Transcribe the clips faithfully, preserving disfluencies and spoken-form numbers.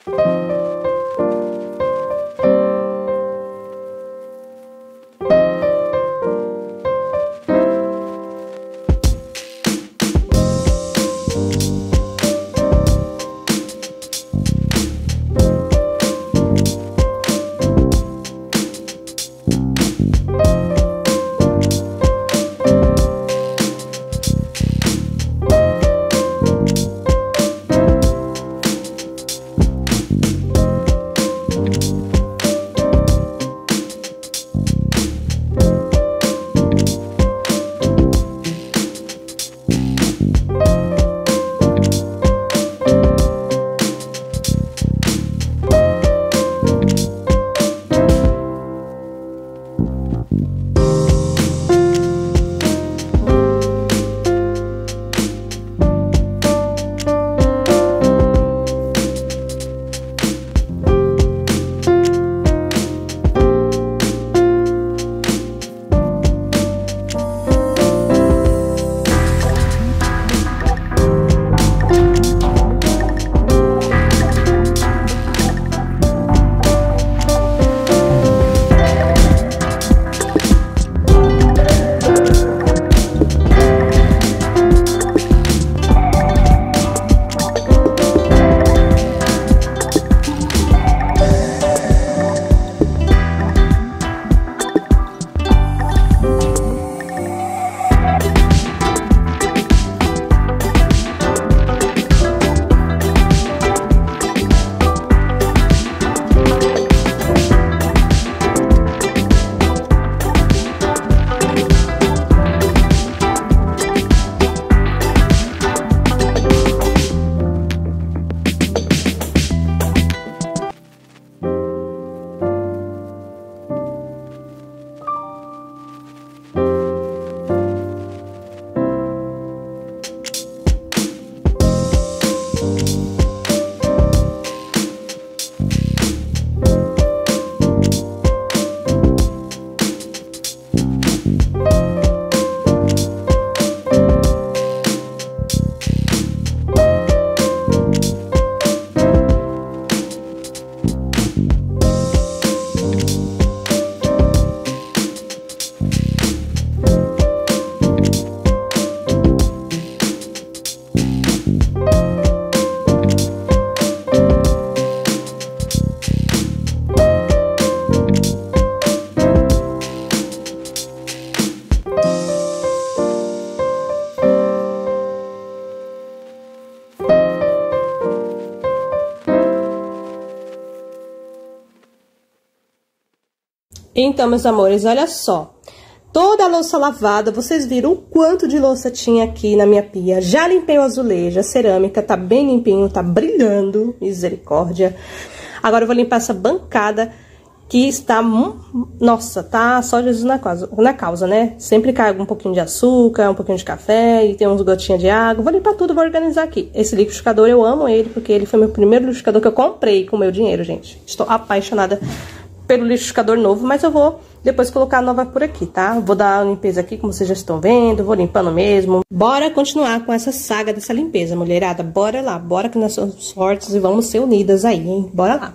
Então, meus amores, olha só. Toda a louça lavada, vocês viram o quanto de louça tinha aqui na minha pia. Já limpei o azulejo, a cerâmica tá bem limpinho, tá brilhando, misericórdia. Agora eu vou limpar essa bancada que está... Nossa, tá só Jesus na causa, na causa, né? Sempre cai um pouquinho de açúcar, um pouquinho de café e tem uns gotinhas de água. Vou limpar tudo, vou organizar aqui. Esse liquidificador, eu amo ele, porque ele foi meu primeiro liquidificador que eu comprei com o meu dinheiro, gente. Estou apaixonada pelo liquidificador novo, mas eu vou depois colocar a nova por aqui, tá? Vou dar uma limpeza aqui, como vocês já estão vendo, vou limpando mesmo. Bora continuar com essa saga dessa limpeza, mulherada. Bora lá, bora que nós somos fortes e vamos ser unidas aí, hein? Bora lá.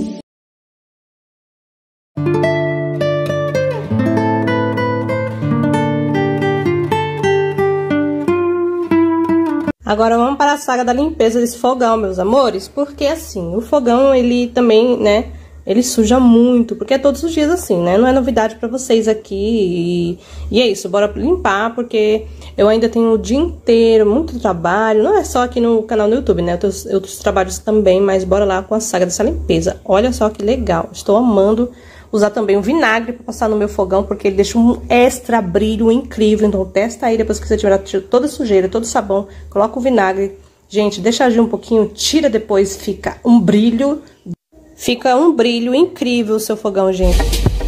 Agora vamos para a saga da limpeza desse fogão, meus amores, porque assim, o fogão, ele também, né, ele suja muito, porque é todos os dias assim, né, não é novidade pra vocês aqui, e, e é isso, bora limpar, porque eu ainda tenho o dia inteiro, muito trabalho, não é só aqui no canal do YouTube, né, outros, outros trabalhos também, mas bora lá com a saga dessa limpeza. Olha só que legal, estou amando usar também o vinagre para passar no meu fogão, porque ele deixa um extra brilho incrível. Então testa aí, depois que você tiver toda a sujeira, todo o sabão, coloca o vinagre. Gente, deixa agir um pouquinho, tira depois, fica um brilho, fica um brilho incrível o seu fogão, gente.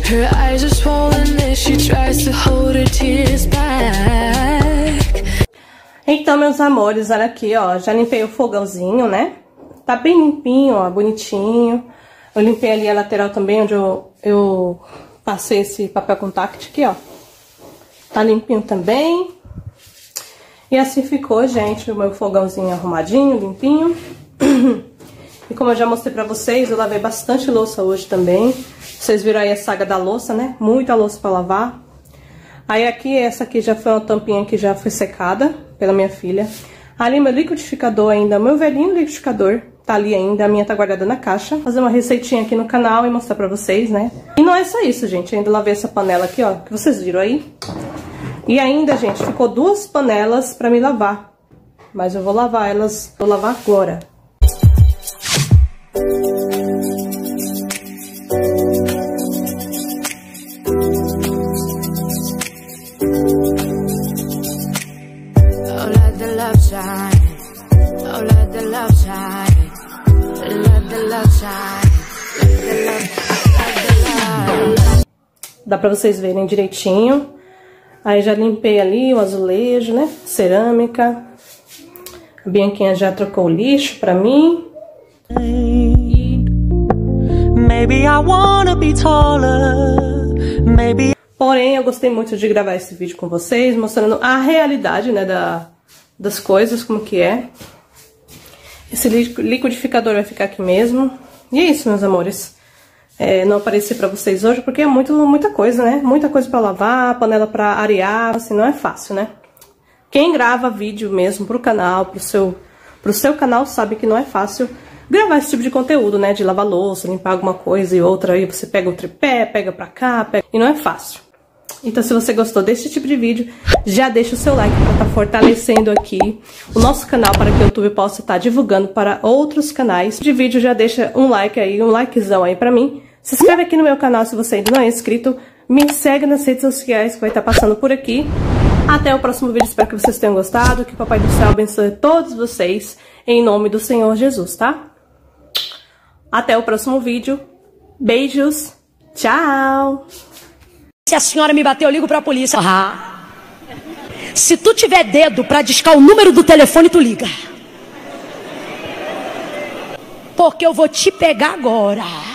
Então, meus amores, olha aqui, ó, já limpei o fogãozinho, né? Tá bem limpinho, ó, bonitinho. Eu limpei ali a lateral também, onde eu, eu passei esse papel contact aqui, ó. Tá limpinho também. E assim ficou, gente, o meu fogãozinho arrumadinho, limpinho. E como eu já mostrei pra vocês, eu lavei bastante louça hoje também. Vocês viram aí a saga da louça, né? Muita louça pra lavar. Aí aqui, essa aqui já foi uma tampinha que já foi secada pela minha filha. Ali meu liquidificador ainda, meu velhinho liquidificador, tá ali ainda, a minha tá guardada na caixa. Vou fazer uma receitinha aqui no canal e mostrar pra vocês, né? E não é só isso, gente, eu ainda lavei essa panela aqui, ó, que vocês viram aí. E ainda, gente, ficou duas panelas pra me lavar. Mas eu vou lavar elas, vou lavar agora. Dá pra vocês verem direitinho. Aí já limpei ali o azulejo, né? Cerâmica. A Bianquinha já trocou o lixo pra mim. Maybe I wanna be taller. Maybe... Porém, eu gostei muito de gravar esse vídeo com vocês, mostrando a realidade, né, da, das coisas, como que é. Esse liquidificador vai ficar aqui mesmo. E é isso, meus amores. É, não apareci pra vocês hoje porque é muito, muita coisa, né? Muita coisa pra lavar, panela pra arear, assim, não é fácil, né? Quem grava vídeo mesmo pro canal, pro seu, pro seu canal, sabe que não é fácil gravar esse tipo de conteúdo, né? De lavar louça, limpar alguma coisa e outra, aí você pega o tripé, pega pra cá, pega... e não é fácil. Então, se você gostou desse tipo de vídeo, já deixa o seu like para estar fortalecendo aqui o nosso canal, para que o YouTube possa estar divulgando para outros canais. De vídeo, já deixa um like aí, um likezão aí pra mim. Se inscreve aqui no meu canal se você ainda não é inscrito. Me segue nas redes sociais que vai estar passando por aqui. Até o próximo vídeo, espero que vocês tenham gostado. Que o Papai do Céu abençoe todos vocês, em nome do Senhor Jesus, tá? Até o próximo vídeo. Beijos. Tchau. Se a senhora me bater, eu ligo pra polícia. Ah. Se tu tiver dedo pra discar o número do telefone, tu liga. Porque eu vou te pegar agora.